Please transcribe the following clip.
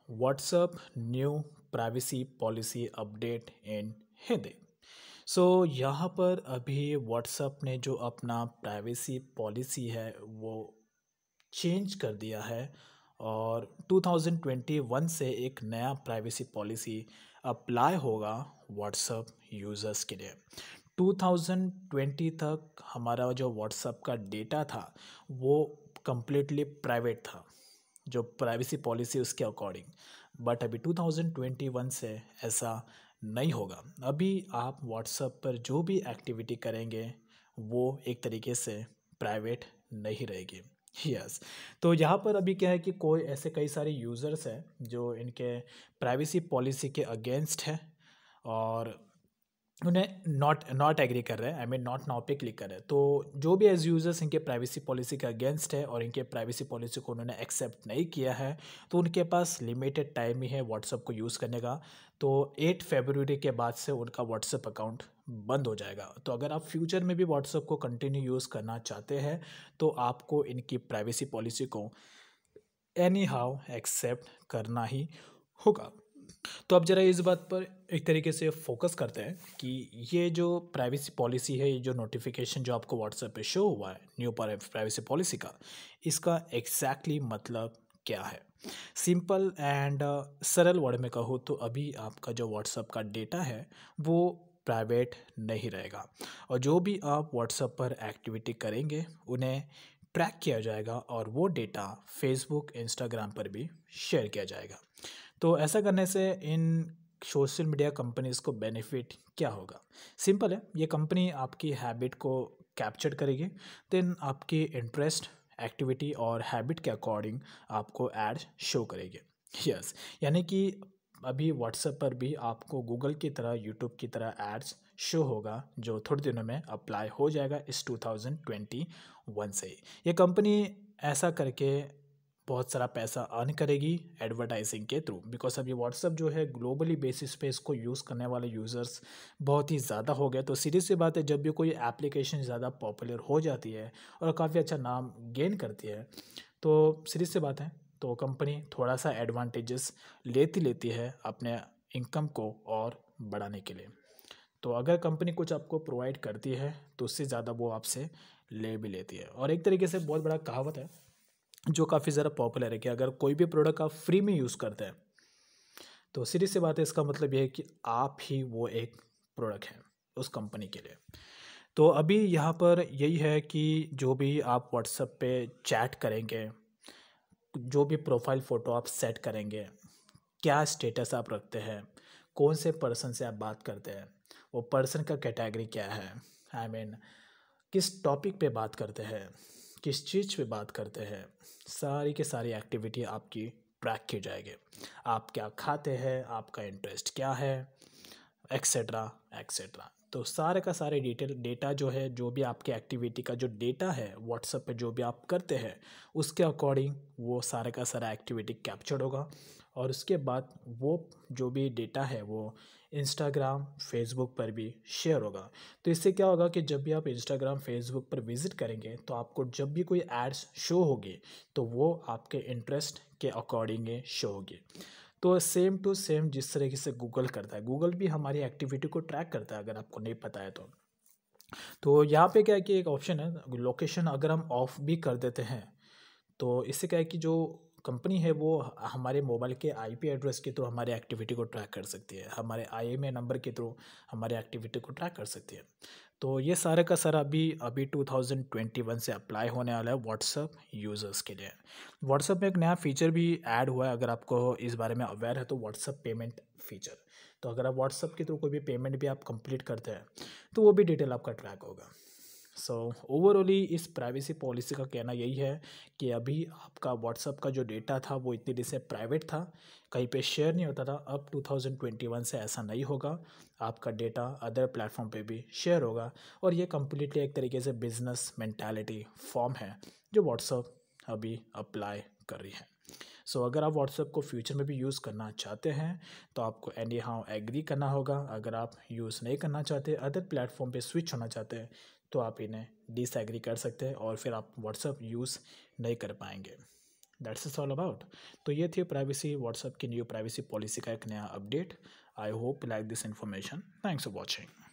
WhatsApp new privacy policy update in Hindi. यहाँ पर अभी WhatsApp ने जो अपना प्राइवेसी पॉलिसी है वो चेंज कर दिया है और 2021 से एक नया प्राइवेसी पॉलिसी अप्लाई होगा WhatsApp यूज़र्स के लिए। 2020 तक हमारा जो WhatsApp का डेटा था वो कम्प्लीटली प्राइवेट था, जो प्राइवेसी पॉलिसी उसके अकॉर्डिंग। बट अभी 2021 से ऐसा नहीं होगा। अभी आप व्हाट्सएप पर जो भी एक्टिविटी करेंगे वो एक तरीके से प्राइवेट नहीं रहेगी। यस। तो यहाँ पर अभी क्या है कि कोई ऐसे कई सारे यूज़र्स हैं जो इनके प्राइवेसी पॉलिसी के अगेंस्ट है और उन्हें नॉट नॉट एग्री कर रहे हैं, आई मीन नॉट नाउ पे क्लिक कर रहे हैं। तो जो भी एज यूज़र्स इनके प्राइवेसी पॉलिसी के अगेंस्ट है और इनके प्राइवेसी पॉलिसी को उन्होंने एक्सेप्ट नहीं किया है तो उनके पास लिमिटेड टाइम ही है व्हाट्सएप को यूज़ करने का। तो 8 फरवरी के बाद से उनका व्हाट्सएप अकाउंट बंद हो जाएगा। तो अगर आप फ्यूचर में भी व्हाट्सएप को कंटिन्यू यूज़ करना चाहते हैं तो आपको इनकी प्राइवेसी पॉलिसी को एनी हाउ एक्सेप्ट करना ही होगा। तो अब ज़रा इस बात पर एक तरीके से फोकस करते हैं कि ये जो प्राइवेसी पॉलिसी है, ये जो नोटिफिकेशन जो आपको व्हाट्सएप पे शो हुआ है न्यू प्राइवेसी पॉलिसी का, इसका एग्जैक्टली मतलब क्या है। सिंपल एंड सरल वर्ड में कहूँ तो अभी आपका जो व्हाट्सएप का डेटा है वो प्राइवेट नहीं रहेगा और जो भी आप व्हाट्सएप पर एक्टिविटी करेंगे उन्हें ट्रैक किया जाएगा और वो डेटा फेसबुक इंस्टाग्राम पर भी शेयर किया जाएगा। तो ऐसा करने से इन सोशल मीडिया कंपनीज़ को बेनिफिट क्या होगा। सिंपल है, ये कंपनी आपकी हैबिट को कैप्चर करेगी, देन आपकी इंटरेस्ट एक्टिविटी और हैबिट के अकॉर्डिंग आपको एड्स शो करेगी। यस। यानी कि अभी व्हाट्सएप पर भी आपको गूगल की तरह यूट्यूब की तरह एड्स शो होगा जो थोड़े दिनों में अप्लाई हो जाएगा इस 2021 से ही। ये कंपनी ऐसा करके बहुत सारा पैसा अर्न करेगी एडवर्टाइजिंग के थ्रू, बिकॉज अभी व्हाट्सअप जो है ग्लोबली बेसिस पे इसको यूज़ करने वाले यूज़र्स बहुत ही ज़्यादा हो गए। तो सीरीज सी बात है, जब भी कोई एप्लीकेशन ज़्यादा पॉपुलर हो जाती है और काफ़ी अच्छा नाम गेन करती है तो सीरीज सी बात है तो कंपनी थोड़ा सा एडवांटेजेस लेती है अपने इनकम को और बढ़ाने के लिए। तो अगर कंपनी कुछ आपको प्रोवाइड करती है तो उससे ज़्यादा वो आपसे ले भी लेती है। और एक तरीके से बहुत बड़ा कहावत है जो काफ़ी ज़्यादा पॉपुलर है कि अगर कोई भी प्रोडक्ट आप फ्री में यूज़ करते हैं तो सीधी सी बात है, इसका मतलब ये है कि आप ही वो एक प्रोडक्ट है उस कंपनी के लिए। तो अभी यहाँ पर यही है कि जो भी आप व्हाट्सएप पे चैट करेंगे, जो भी प्रोफाइल फ़ोटो आप सेट करेंगे, क्या स्टेटस आप रखते हैं, कौन से पर्सन से आप बात करते हैं, वो पर्सन का कैटेगरी क्या है, आई मीन किस टॉपिक पे बात करते हैं, किस चीज़ पे बात करते हैं, सारी की सारी एक्टिविटी आपकी ट्रैक की जाएगी। आप क्या खाते हैं, आपका इंटरेस्ट क्या है, एक्सेट्रा एक्सेट्रा। तो सारे का सारे डिटेल डेटा जो है, जो भी आपके एक्टिविटी का जो डेटा है व्हाट्सएप पे जो भी आप करते हैं उसके अकॉर्डिंग वो सारे का सारा एक्टिविटी कैप्चर्ड होगा और उसके बाद वो जो भी डेटा है वो इंस्टाग्राम फेसबुक पर भी शेयर होगा। तो इससे क्या होगा कि जब भी आप इंस्टाग्राम फेसबुक पर विज़िट करेंगे तो आपको जब भी कोई एड्स शो होगी तो वो आपके इंटरेस्ट के अकॉर्डिंग शो होगी। तो सेम टू सेम जिस तरीके से गूगल करता है, गूगल भी हमारी एक्टिविटी को ट्रैक करता है अगर आपको नहीं पता है तो यहाँ पे क्या है कि एक ऑप्शन है लोकेशन, अगर हम ऑफ भी कर देते हैं तो इससे क्या है कि जो कंपनी है वो हमारे मोबाइल के आईपी एड्रेस के थ्रू हमारी एक्टिविटी को ट्रैक कर सकती है, हमारे आईएमईआई नंबर के थ्रू हमारी एक्टिविटी को ट्रैक कर सकती है। तो ये सारे का सारा अभी अभी 2021 से अप्लाई होने वाला है व्हाट्सएप यूज़र्स के लिए। व्हाट्सएप में एक नया फीचर भी ऐड हुआ है, अगर आपको इस बारे में अवेयर है तो व्हाट्सएप पेमेंट फीचर। तो अगर आप व्हाट्सएप के थ्रू कोई भी पेमेंट भी आप कंप्लीट करते हैं तो वो भी डिटेल आपका ट्रैक होगा। सो ओवरऑली इस प्राइवेसी पॉलिसी का कहना यही है कि अभी आपका व्हाट्सएप का जो डेटा था वो इतनी देर से प्राइवेट था, कहीं पे शेयर नहीं होता था। अब 2021 से ऐसा नहीं होगा, आपका डेटा अदर प्लेटफॉर्म पे भी शेयर होगा और ये कम्प्लीटली एक तरीके से बिजनेस मेंटालिटी फॉर्म है जो व्हाट्सएप अभी अप्लाई कर रही है। सो अगर आप व्हाट्सएप को फ्यूचर में भी यूज़ करना चाहते हैं तो आपको एनी हाउ एग्री करना होगा। अगर आप यूज़ नहीं करना चाहते, अदर प्लेटफॉर्म पे स्विच होना चाहते हैं तो आप इन्हें डिसएग्री कर सकते हैं और फिर आप व्हाट्सएप यूज़ नहीं कर पाएंगे। That's is all about. तो ये थी प्राइवेसी, व्हाट्सएप की न्यू प्राइवेसी पॉलिसी का एक नया update. I hope like this information. Thanks for watching.